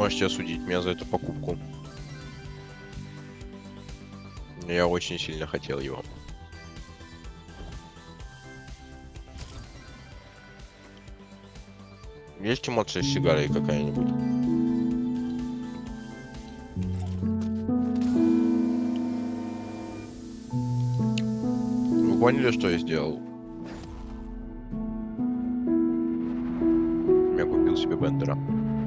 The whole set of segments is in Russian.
можете осудить меня за эту покупку. Я очень сильно хотел его. Есть эмоция с сигарой какая-нибудь? Вы поняли, что я сделал? Я купил себе Бендера.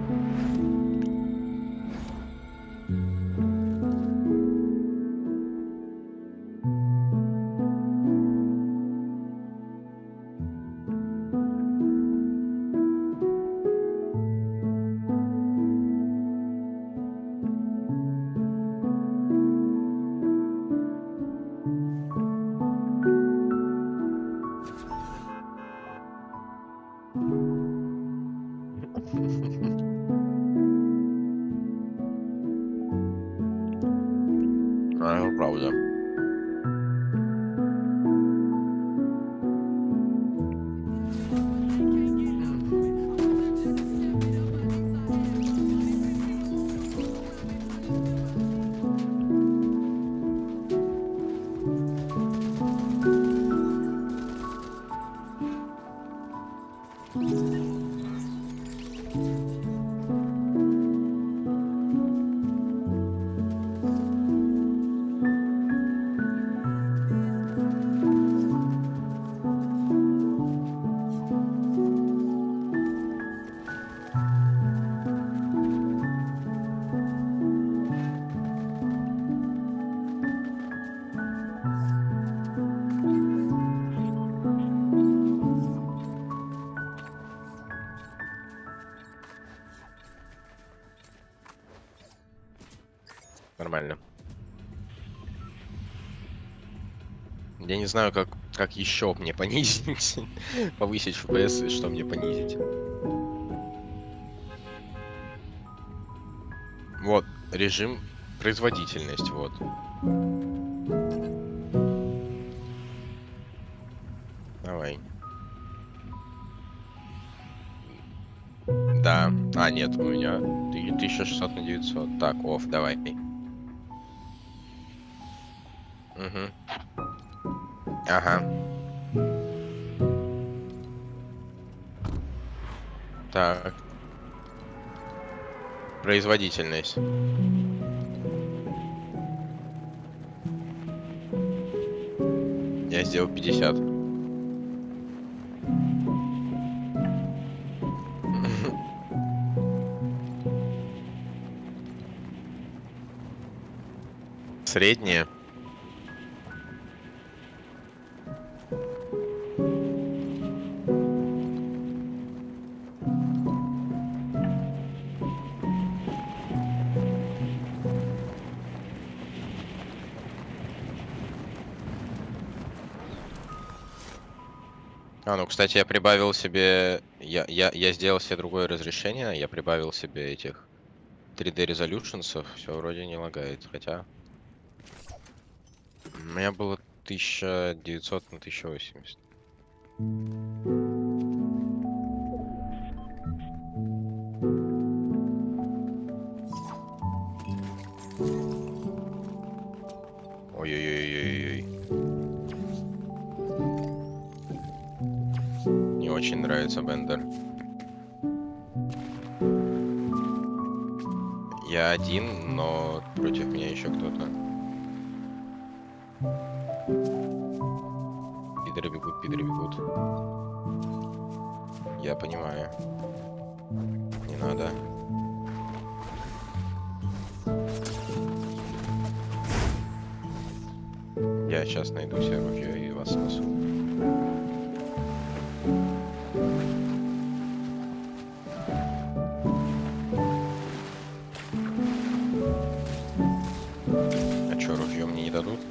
Правда. Нормально. Я не знаю, как еще мне понизить, повысить FPS и что мне понизить. Вот, режим производительность, вот. Давай. Да. А, нет, у меня 1600 на 900. Так, офф, давай. Угу. Ага. Так. Производительность. Я сделал 50. Среднее. А, ну, кстати, я прибавил себе... Я сделал себе другое разрешение. Я прибавил себе этих 3D резолюшенсов. Все вроде не лагает, хотя... У меня было 1900 на 1080. Ой-ой-ой-ой-ой. Не очень нравится Бендер. Я один, но против меня еще кто-то. Пидоры бегут, пидоры бегут. Я понимаю. Не надо. Я сейчас найду себе ружье и вас спасу. А чё, ружье мне не дадут?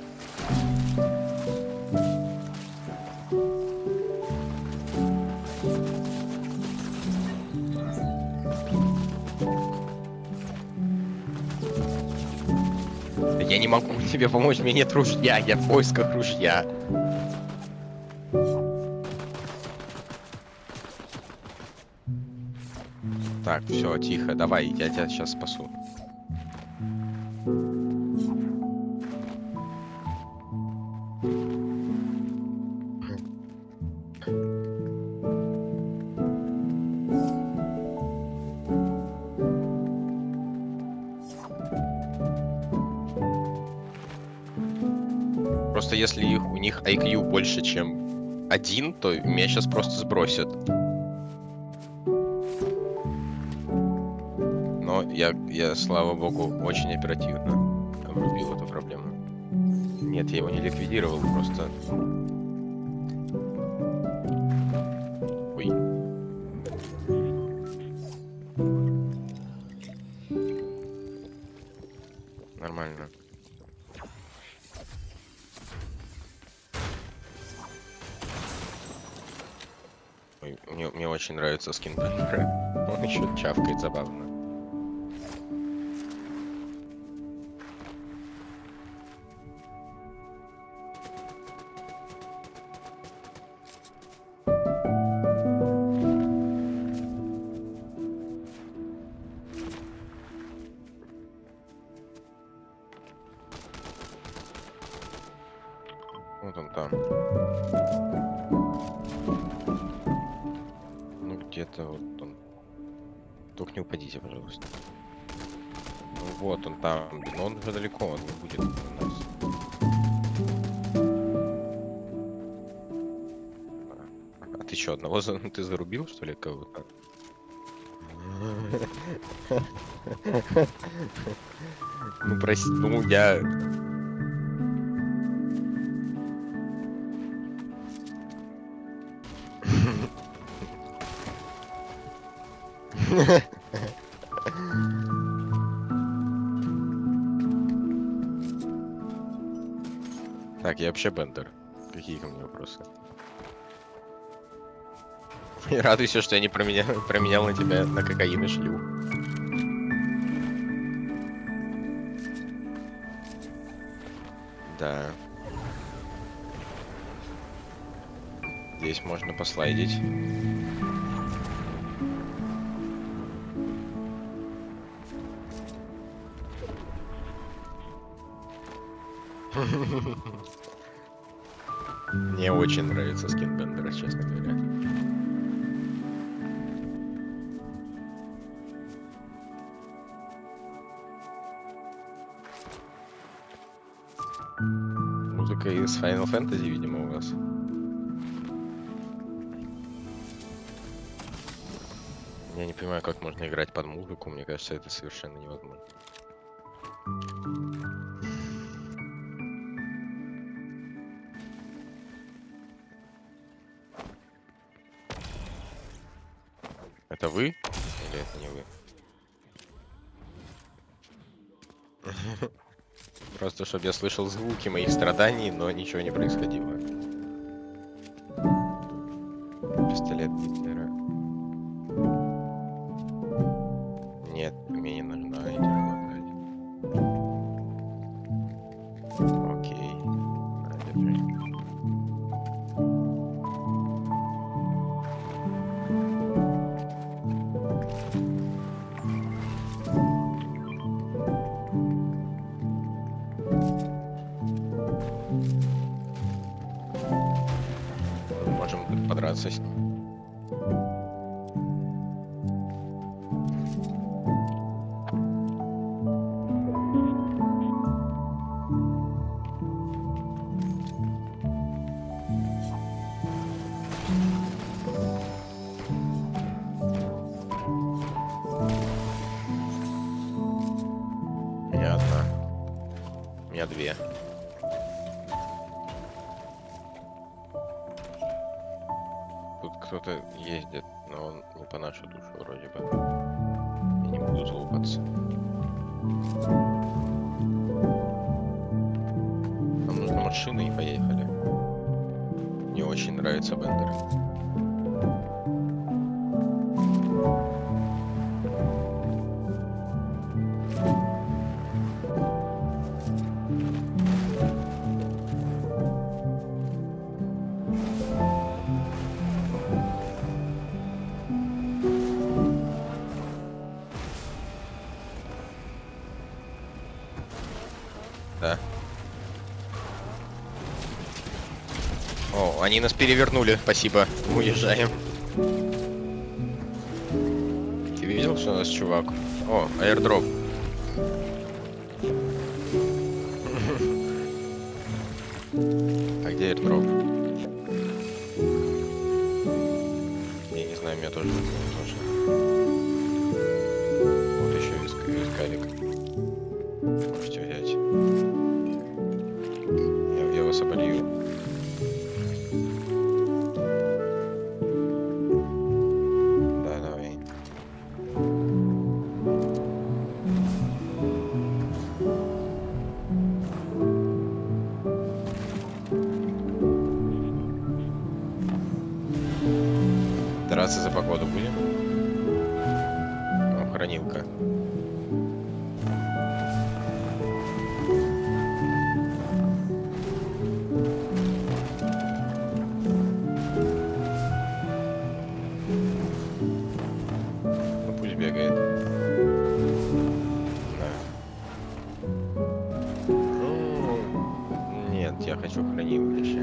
Я не могу тебе помочь, у меня нет ружья, я в поисках ружья. Так, все, тихо, давай, я тебя сейчас спасу. Просто если у них IQ больше, чем 1, то меня сейчас просто сбросят. Но я, слава богу, очень оперативно обрубил эту проблему. Нет, я его не ликвидировал, просто... Ой. Нормально. Ой, мне очень нравится скин Бендера. Он еще чавкает забавно. Вот он там. Ну где-то вот он. Только не упадите, пожалуйста. Ну, вот он там. Но он уже далеко, он не будет у нас. А ты что, одного ты зарубил, что ли, кого-то? Ну прости, ну я... Так, я вообще Бендер. Какие ко мне вопросы? Я радуйся, что я не променял на тебя на кокаин и шлюх. Да. Здесь можно послайдить. Мне очень нравится скин Бендера, честно говоря. Музыка из Final Fantasy, видимо, у вас. Я не понимаю, как можно играть под музыку. Мне кажется, это совершенно невозможно. Это вы? Или это не вы? Просто, чтобы я слышал звуки моих страданий, но ничего не происходило. Пистолет Гитлера. Нет, мне не нужна эти хватать. Окей. Держи. Можем подраться с ним. У меня две. Тут кто-то ездит, но он не по нашу душу вроде бы. Я не буду залупаться. Нам нужна машина и поехали. Мне очень нравится Бендер. Да. О, они нас перевернули, спасибо. Уезжаем. Ты видел, что у нас чувак? О, аирдроп. А где аирдроп? Я не знаю, меня тоже нужно. Вот еще вискарик. Можете взять. Я вас оболью. Да, давай. Драться за погоду будем? О, хранилка. Ну пусть бегает. Да. Ну, нет, я хочу хранилище.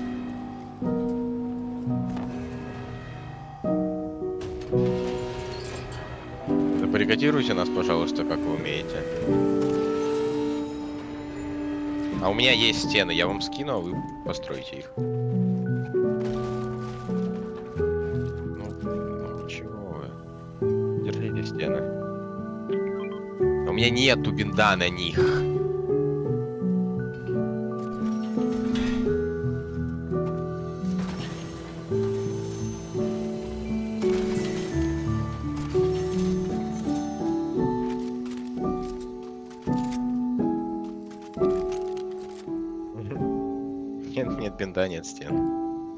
Забаррикадируйте нас, пожалуйста, как вы умеете. А у меня есть стены, я вам скину, а вы построите их. Ну чего вы? Держите стены. У меня нету бинда на них. Нет бинда, нет стен.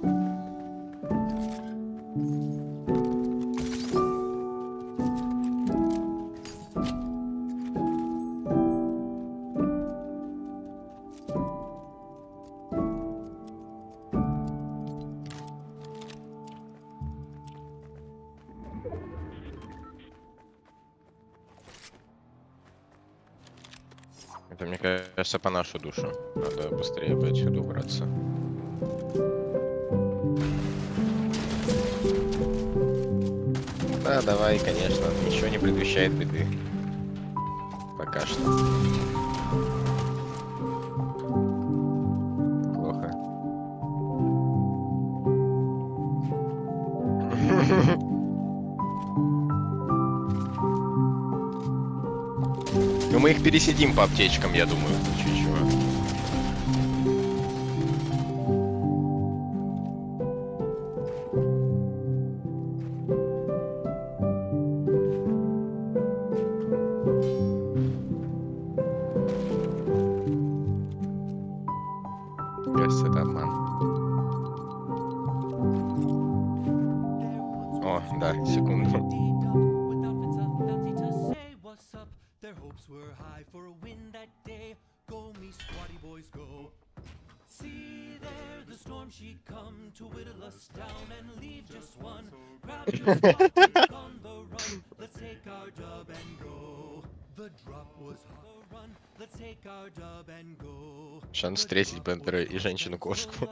Это, мне кажется, по нашу душу. Надо быстрее бы отсюда убраться. Да, давай, конечно. Ничего не предвещает беды. Пока что. Плохо. Ну мы их пересидим по аптечкам, я думаю, в случае чего. Кажется, это обман. О, да, секунду. Шанс встретить Бендера и женщину-кошку.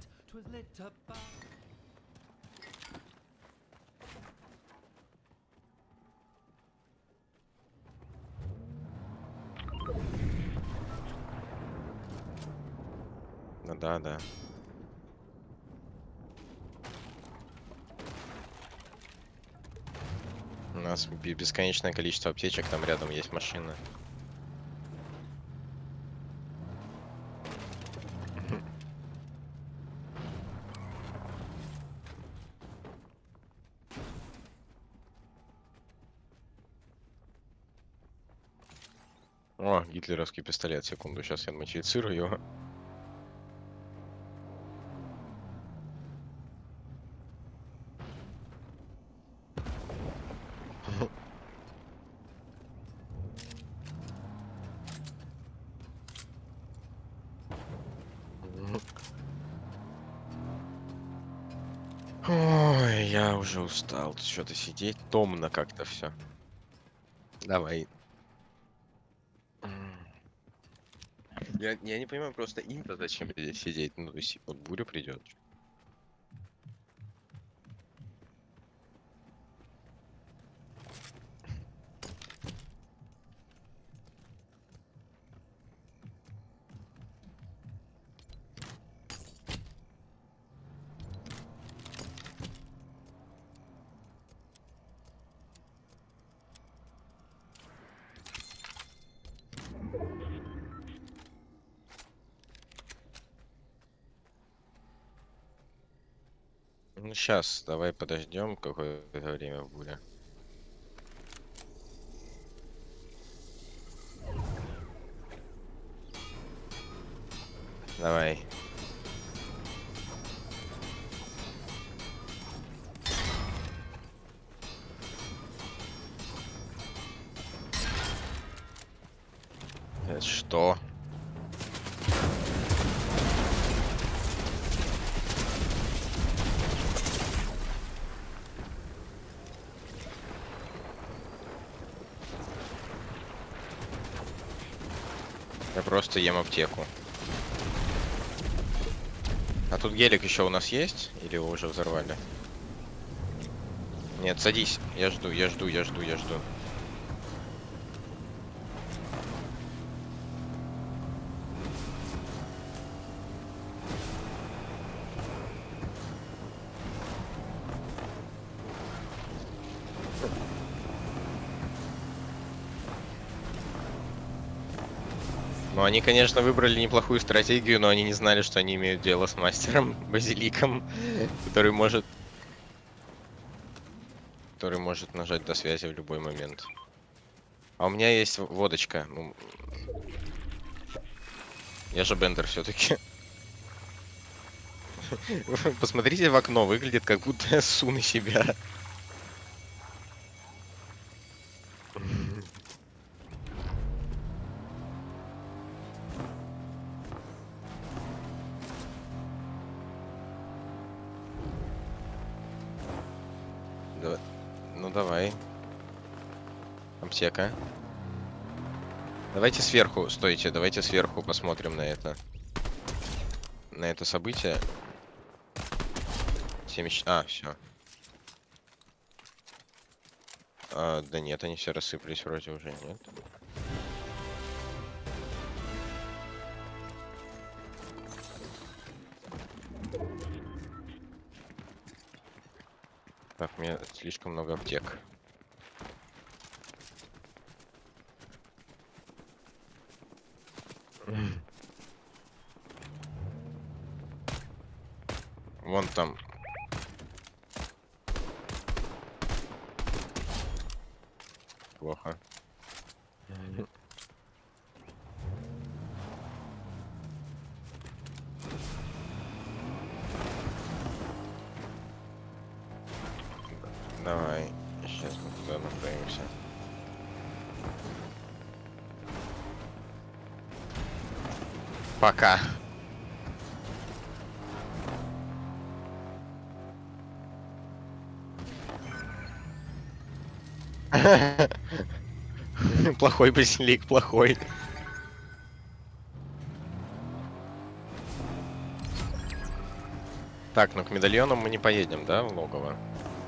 Ну да, да. У нас бесконечное количество аптечек, там рядом есть машина. О, гитлеровский пистолет, секунду, сейчас я модифицирую его. Ой, я уже устал что-то сидеть, томно как-то все. Давай. Я не понимаю просто им-то зачем здесь сидеть. Ну, то есть, вот буря придет. Ну, сейчас, давай подождем какое-то время в буре. Давай. Что? Я просто ем аптеку. А тут гелик еще у нас есть? Или его уже взорвали? Нет, садись. Я жду, я жду, я жду, я жду. Ну, они, конечно, выбрали неплохую стратегию, но они не знали, что они имеют дело с мастером Базиликом, который может нажать до связи в любой момент. А у меня есть водочка. Ну, я же Бендер все-таки. Посмотрите в окно, выглядит как будто я ссу на себя. Ну давай. Аптека. Давайте сверху, стойте, давайте сверху посмотрим на это. На это событие. 70... А, все. Да нет, они все рассыпались вроде уже, нет? Так, у меня слишком много аптек. Вон там. Плохо. Давай. Сейчас мы туда направимся. Пока. Плохой базилик, плохой. Так, ну к медальонам мы не поедем, да, в логово?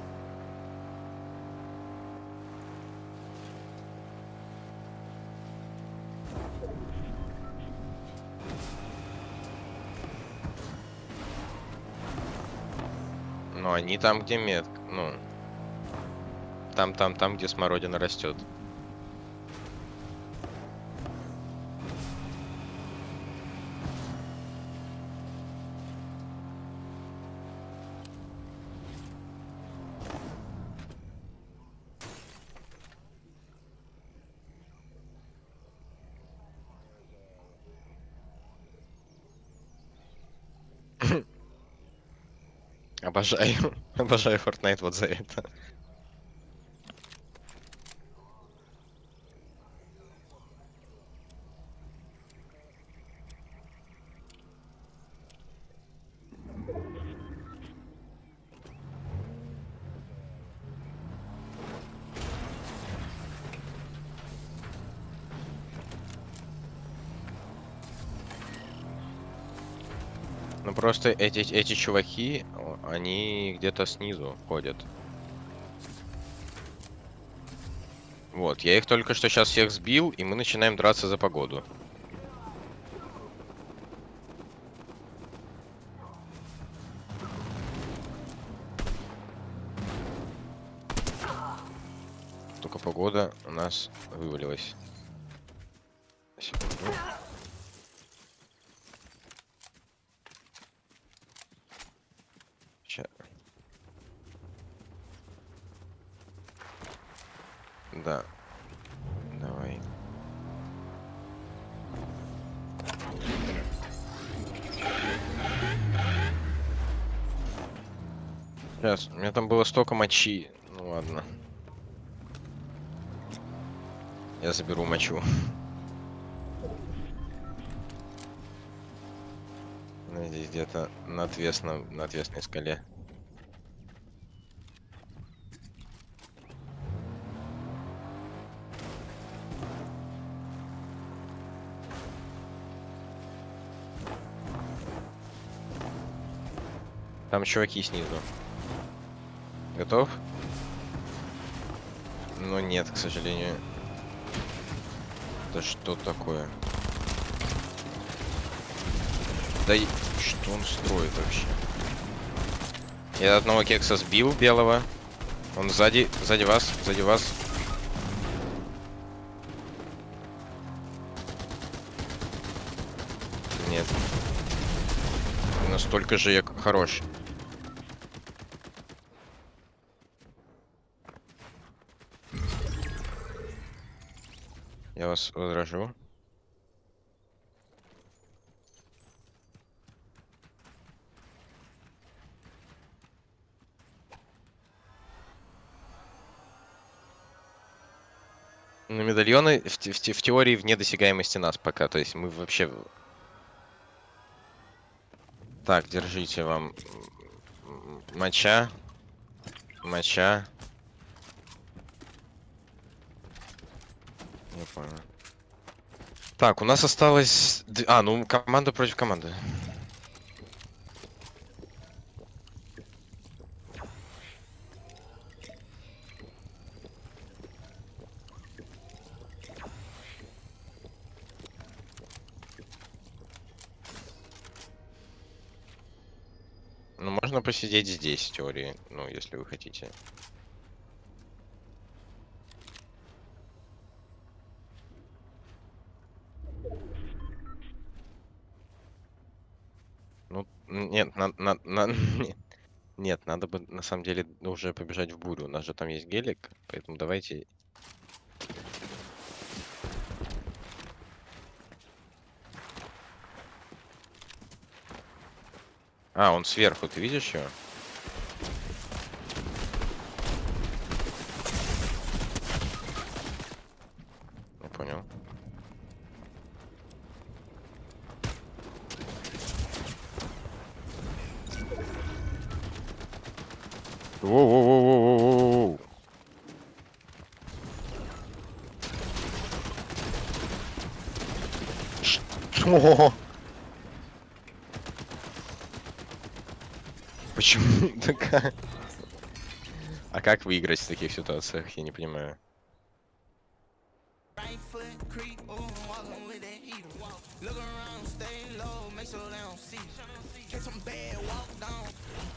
Ну, они там, где метка. Ну, там, где смородина растет. Обожаю. Обожаю Fortnite вот за это. Ну просто эти чуваки, они где-то снизу ходят. Вот, я их только что сейчас всех сбил, и мы начинаем драться за погоду. Только погода у нас вывалилась. Секунду. Ща. Да. Давай. Сейчас, у меня там было столько мочи. Ну ладно. Я заберу мочу. Здесь где-то на отвесной скале. Там чуваки снизу. Готов? Ну нет, к сожалению. Да что такое? Да и что он строит вообще? Я одного кекса сбил белого. Он сзади вас, сзади вас. Нет. Настолько же я хорош. Я вас возражу. Ну, медальоны в теории вне досягаемости нас пока. То есть мы вообще... Так, держите вам моча. Моча. Не понял. Так, у нас осталось... А, ну команда против команды. Ну, можно посидеть здесь, в теории, ну, если вы хотите. Ну, нет, нет, надо бы на самом деле уже побежать в бурю. У нас же там есть гелик, поэтому давайте... А, он сверху, ты видишь его? Я понял. Воу-воу-воу-воу-воу-воу-воу. Что? Почему такая? А как выиграть в таких ситуациях, я не понимаю. Right foot creep, ooh, walking with that heater. Look around, stay low, make sure they don't see. Catch some bad, walk down.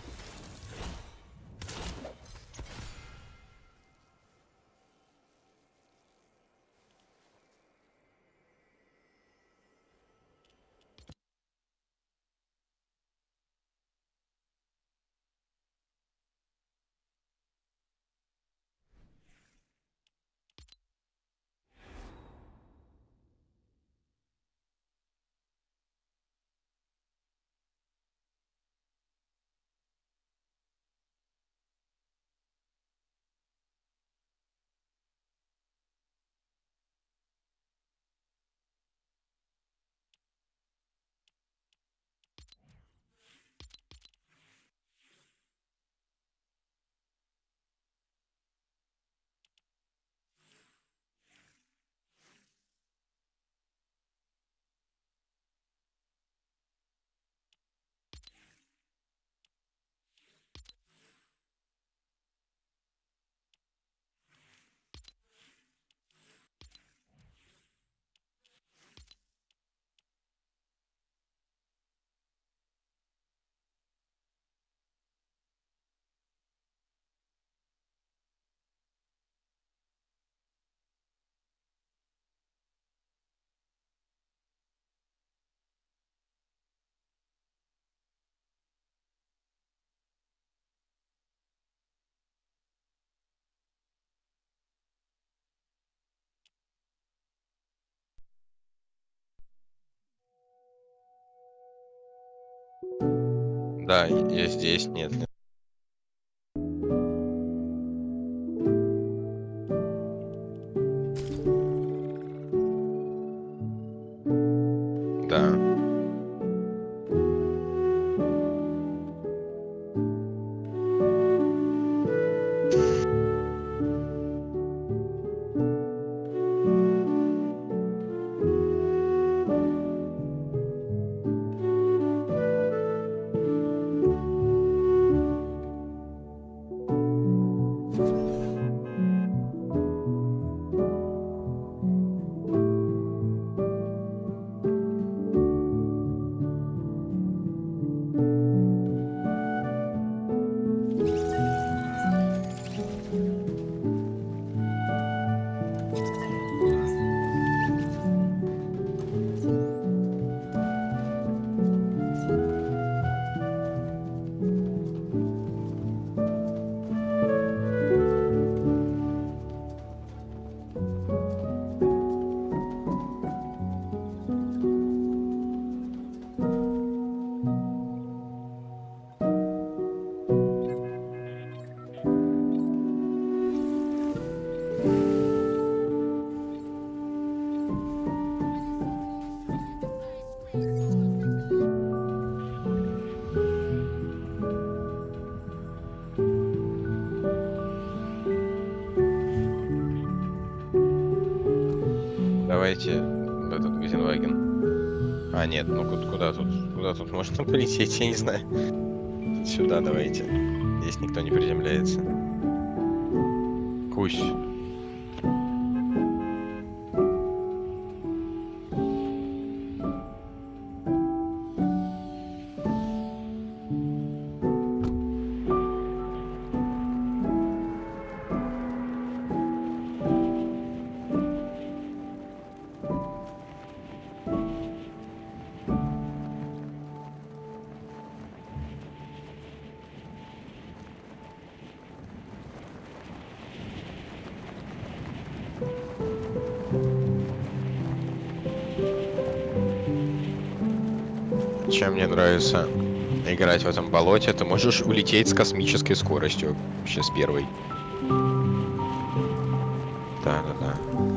Да, я здесь, нет. Да. Давайте в этот Газенваген. А, нет, ну куда тут можно полететь, я не знаю. Сюда давайте. Здесь никто не приземляется. Кусь. Чем мне нравится играть в этом болоте, ты можешь улететь с космической скоростью. Вообще с первой. Да-да-да.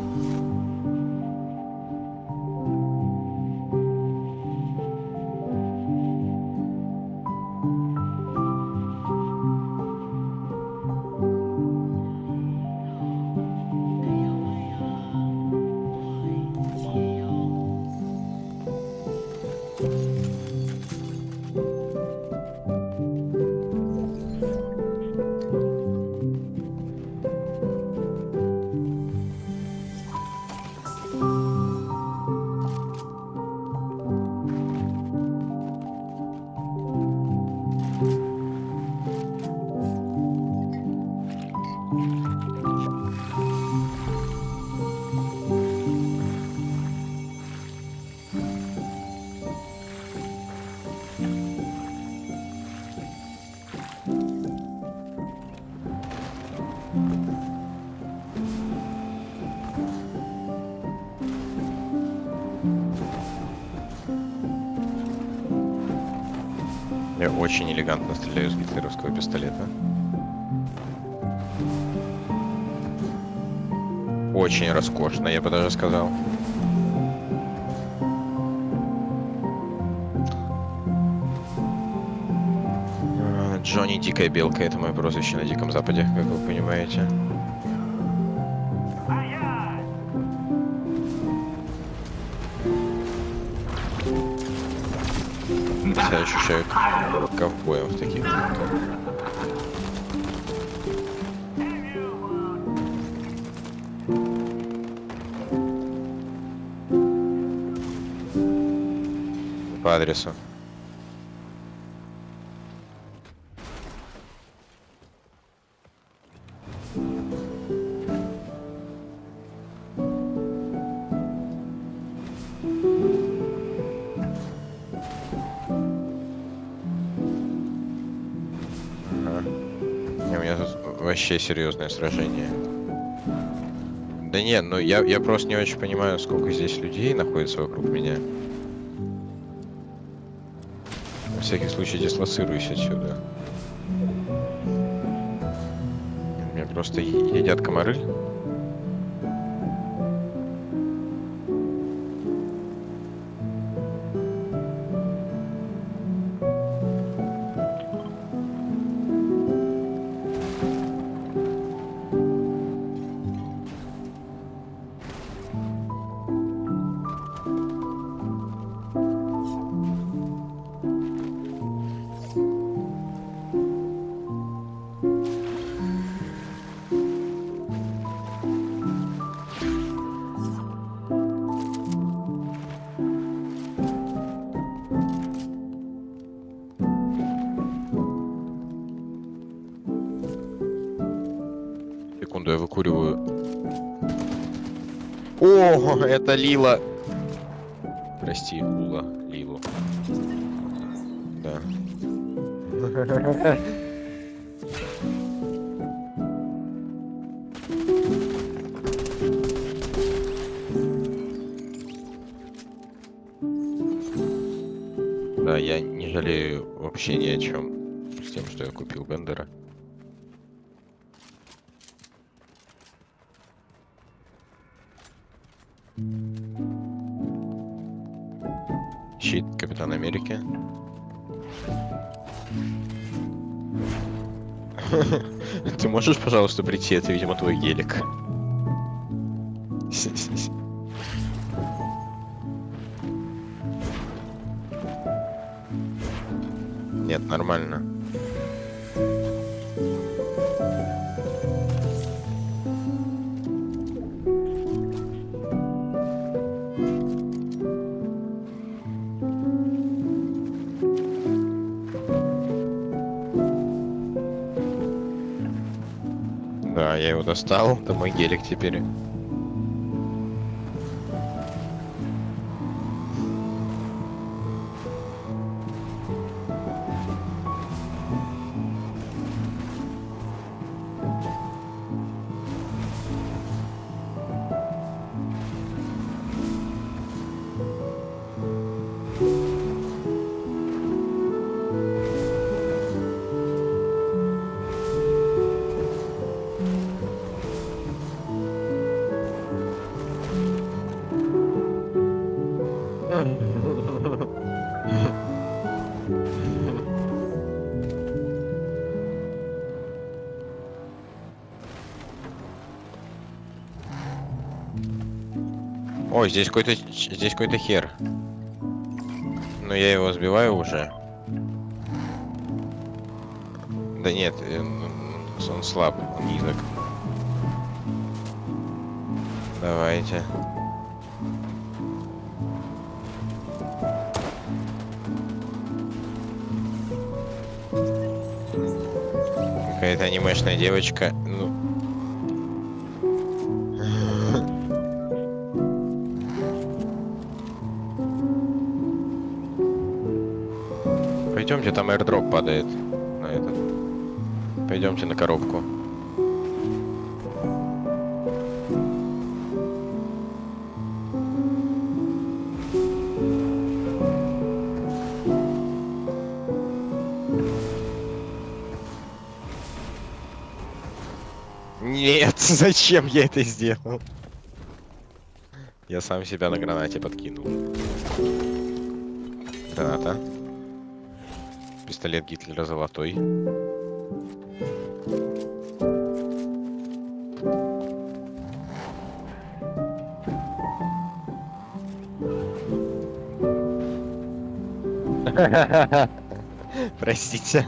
Я очень элегантно стреляю с гитлеровского пистолета. Очень роскошно, я бы даже сказал. Джонни Дикая Белка — это мое прозвище на Диком Западе, как вы понимаете. Я ощущаю ковбоев таких. По адресу. У меня тут вообще серьезное сражение. Да нет, ну я просто не очень понимаю, сколько здесь людей находится вокруг меня. всякий случай дислоцируюсь отсюда. Меня просто едят комары. Секунду, я выкуриваю. О, это Лила. Прости, Лула, Лилу. Да. Да, я не жалею вообще ни о чем с тем, что я купил Бендера. Щит Капитана Америки. Ты можешь, пожалуйста, прийти? Это, видимо, твой гелик. Нет, нормально. Да, я его достал. Это мой гелик теперь. Ой, здесь какой-то хер. Но я его сбиваю уже. Да нет, он слаб, он низок. Давайте. Какая-то анимешная девочка. Ну. Пойдемте, там airdrop падает на этот. Пойдемте на коробку. Нет, зачем я это сделал? Я сам себя на гранате подкинул. Граната. Пистолет Гитлера золотой. Простите.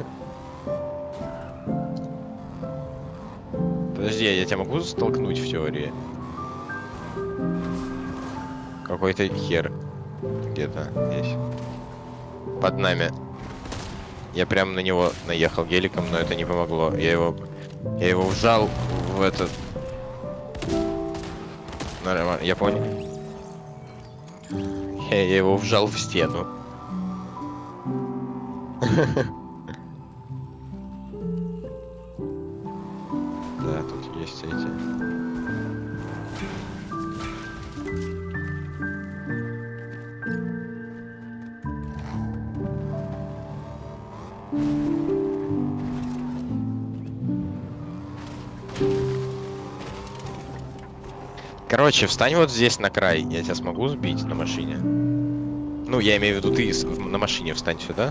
Подожди, я тебя могу столкнуть в теории? Какой-то хер где-то здесь. Под нами. Я прям на него наехал геликом, но это не помогло. Я его вжал в этот... Нормально, я понял. Я его вжал в стену. Да, тут есть эти. Короче, встань вот здесь на край. Я тебя смогу сбить на машине. Ну, я имею в виду, ты на машине встань сюда.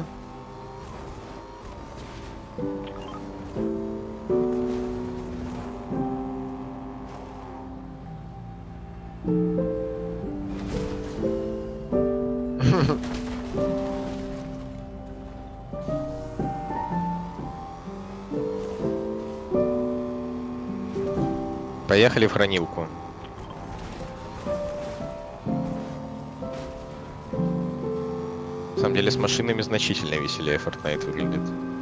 Поехали в хранилку. На самом деле с машинами значительно веселее Fortnite выглядит.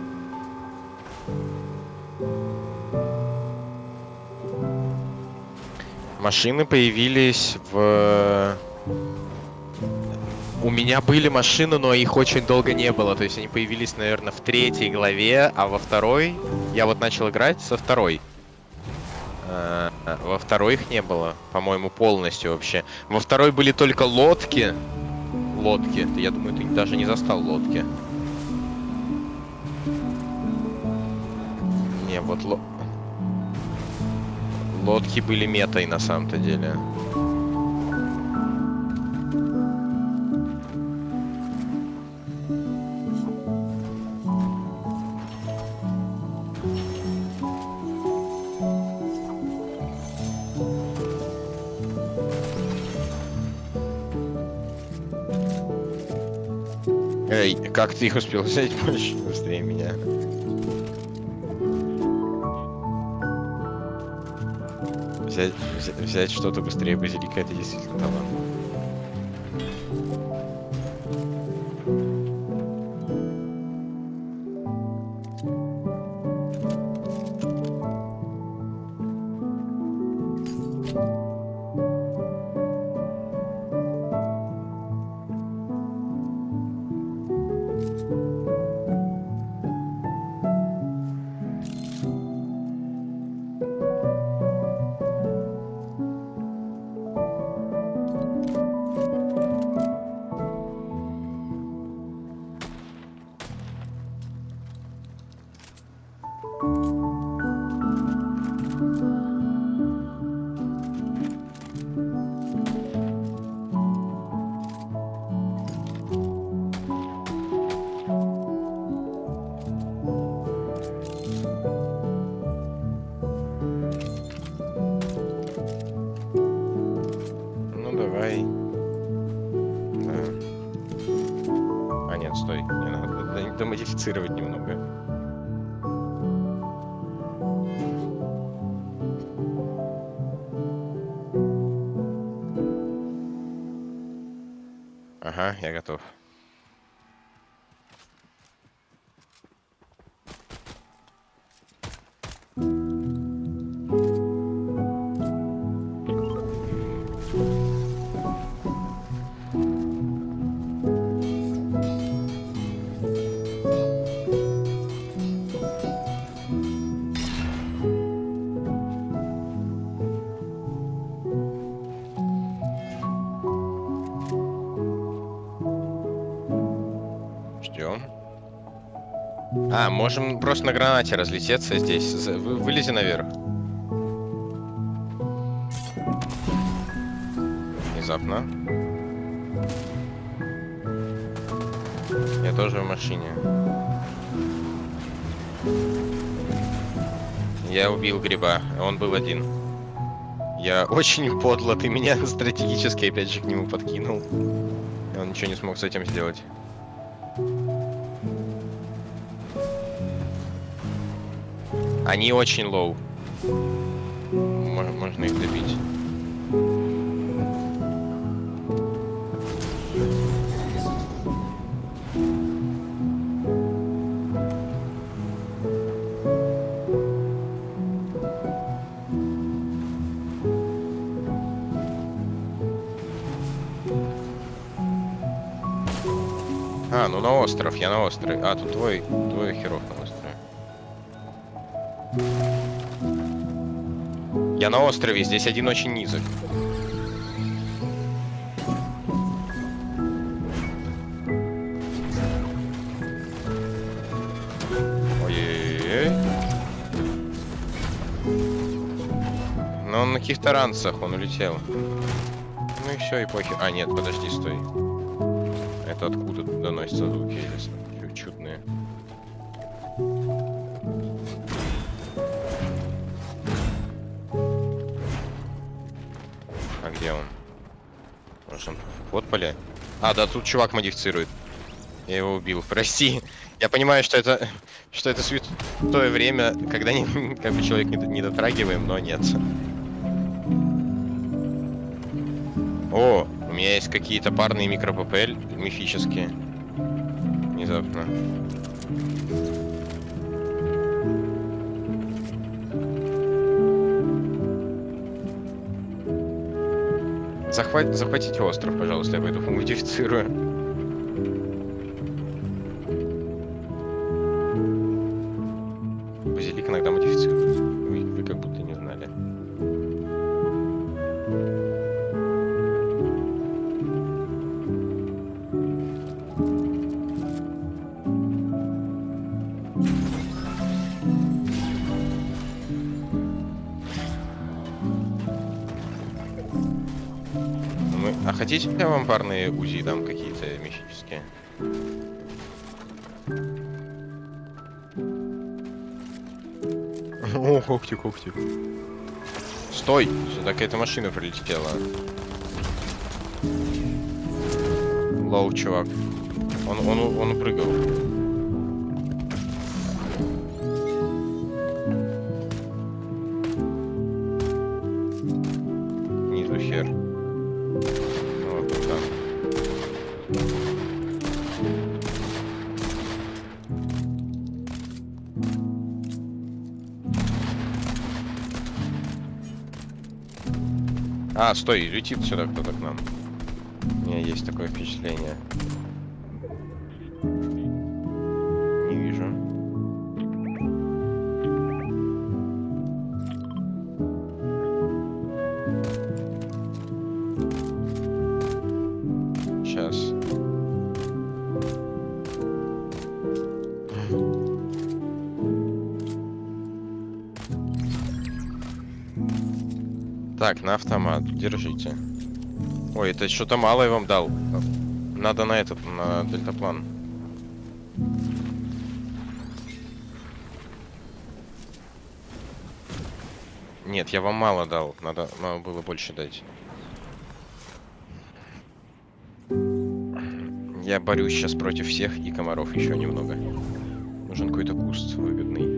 Машины появились в... У меня были машины, но их очень долго не было. То есть они появились, наверное, в 3 главе, а во 2 я вот начал играть со 2. Во 2 их не было, по-моему, полностью вообще. Во 2 были только лодки. Лодки. Я думаю, ты даже не застал лодки. Не, вот лодки были метой на самом-то деле. Эй, как ты их успел взять больше быстрее меня? Взять что-то быстрее базилика, это действительно талант. Давай. Да. А нет, стой. Не надо домодифицировать немного. Ага, я готов. Ждем. А, можем просто на гранате разлететься здесь. Вылези наверх. Внезапно. Я тоже в машине. Я убил гриба, он был один. Я очень подло, ты меня стратегически опять же к нему подкинул. И он ничего не смог с этим сделать. Они очень лоу. Можно их добить. А, ну на остров, я на острове. А, тут двое херов на острове. Я на острове, здесь один очень низок. Ой-ой-ой. Но он каких-то ранцах, он улетел. Ну и все, и похер. А, нет, подожди, стой. Это откуда доносятся звуки чудные? А где он? Может, он в подполе? А, да, тут чувак модифицирует. Я его убил, прости. Я понимаю, что это святое время, когда как бы человек не дотрагиваем, но нет. О, у меня есть какие-то парные микро-ППЛ мифические. Внезапно. Захватите остров, пожалуйста, я пойду модифицирую. Базилик иногда модифицирует. Вы как будто не знали. А хотите, я вам парные УЗИ дам какие-то мифические? О, когти. Стой! Сюда какая-то машина прилетела. Лоу, чувак. Он прыгал. Низу хер. Вот там. А, стой, летит сюда кто-то к нам. У меня есть такое впечатление. Не вижу. Сейчас. Так, на автомат, держите. Ой, это что-то мало я вам дал. Надо на этот, на дельтаплан. Нет, я вам мало дал. Надо было больше дать. Я борюсь сейчас против всех и комаров еще немного. Нужен какой-то куст выгодный.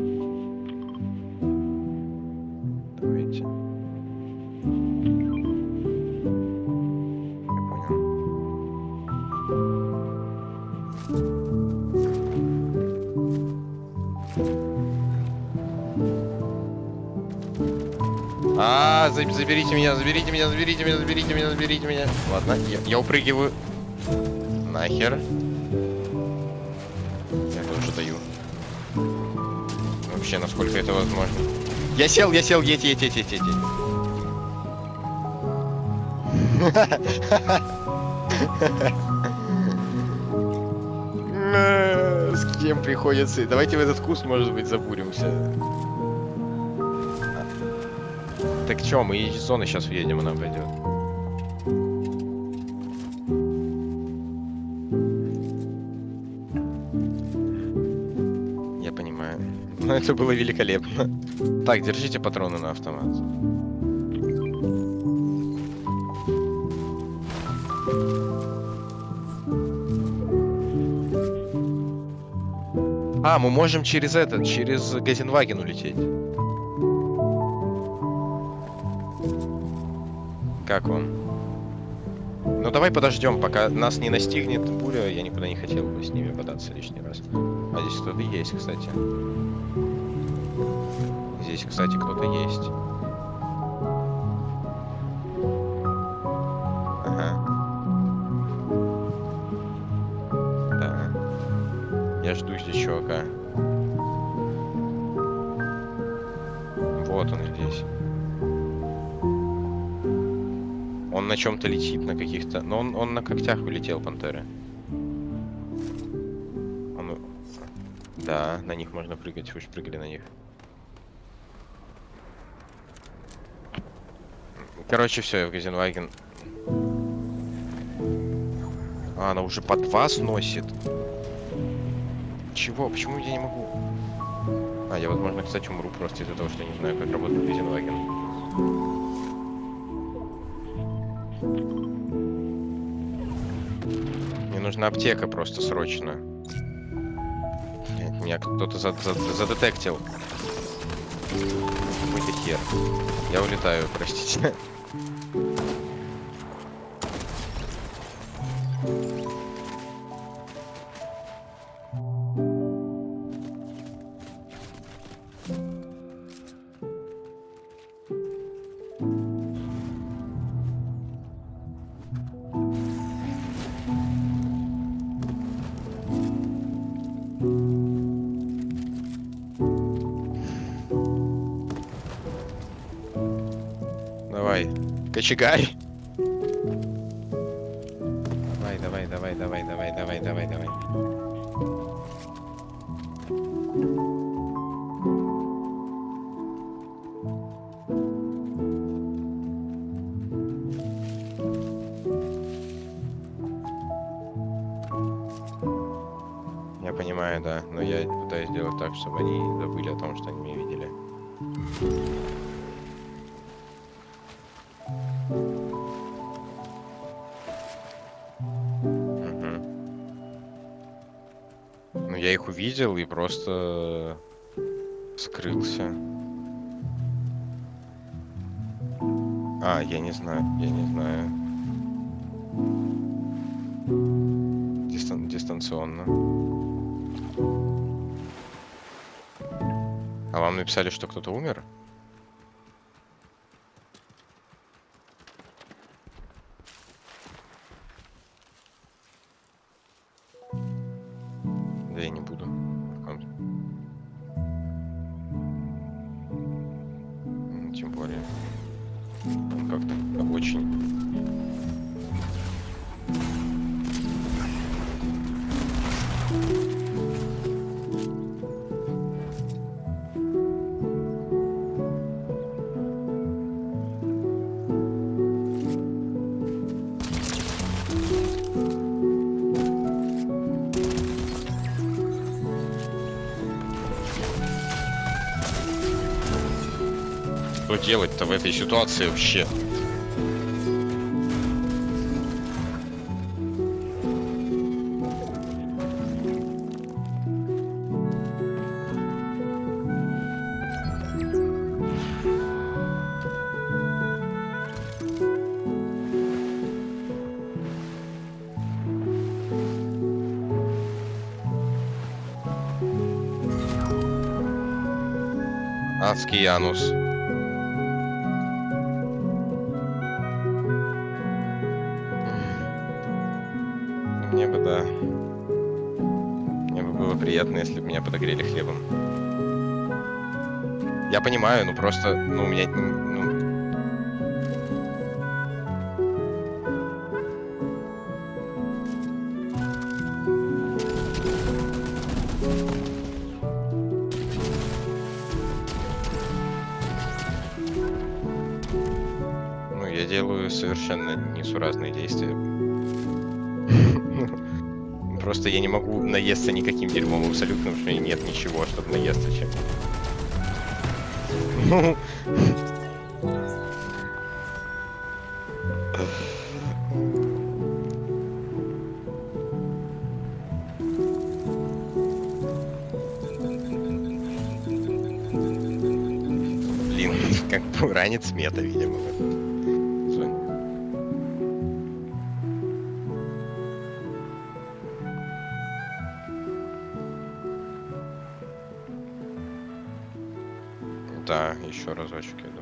Давайте. Заберите меня. Ладно, я упрыгиваю. Нахер. Я тоже даю. Вообще, насколько это возможно. Я сел, едь. С кем приходится? Давайте в этот куст, может быть, забуримся. Так чё, мы из зоны сейчас въедем, она пойдет. Я понимаю. Но это было великолепно. Так, держите патроны на автомат. А, мы можем через Газенваген улететь. Как вам? Ну давай подождем, пока нас не настигнет буря. Я никуда не хотел бы с ними бодаться лишний раз. А здесь кто-то есть, кстати. Здесь, кстати, кто-то есть. Ага. Да. Я жду здесь чувака. Вот он здесь. Он на чем-то летит, на каких-то... Но он на когтях улетел, пантеры. Да, на них можно прыгать. Вы же прыгали на них. Короче, все, в Газенваген. А, она уже под вас носит. Чего? Почему я не могу? А, я, возможно, кстати, умру просто из-за того, что не знаю, как работает Газенваген. Мне нужна аптека просто срочно. Меня кто-то задетектил. Какой-то хер. Я улетаю, простите. Давай, кочегай. Давай, давай, давай, давай, давай, давай, давай. Я понимаю, да, но я пытаюсь сделать так, чтобы они забыли о том, что они меня видели. Ну, я их увидел и просто скрылся. А, я не знаю, я не знаю. Дистанционно. А вам написали, что кто-то умер? Да я не буду. Тем более. Он как-то очень... Что делать-то в этой ситуации вообще? Адский Янус. Мне бы, да. Мне бы было приятно, если бы меня подогрели хлебом. Я понимаю, ну просто, ну у меня, ну... Ну, я делаю совершенно несуразные действия. Просто я не могу наесться никаким дерьмом абсолютно, потому что нет ничего, чтобы наесться чем. Ну... Блин, как бы ранец мета, видимо. Да, еще разочек, я думаю.